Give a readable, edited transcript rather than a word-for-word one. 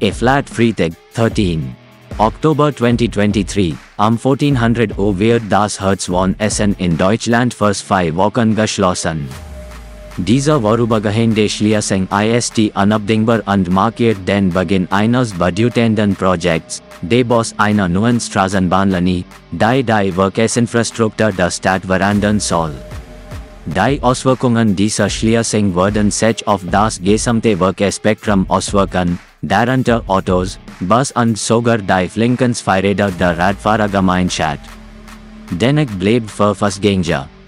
A flat Freitag, 13. Oktober 2023, 1400 wird das Herz von Essen in Deutschland für zwei Wochen geschlossen. Diese vorübergehende Schließung ist unabdingbar und markiert den Beginn eines bedeutenden Projekts, der Baus einer neuen Straßenbahnlinie, die Verkehrsinfrastruktur der Stadt verändern soll. Die Auswirkungen dieser Schließung werden sich auf das gesamte Verkehrsspektrum auswirken, darunter Autos, Bus und sogar die flinken Zweiräder der Radfahrergemeinschaft. Dennoch bleibt für Fußgänger,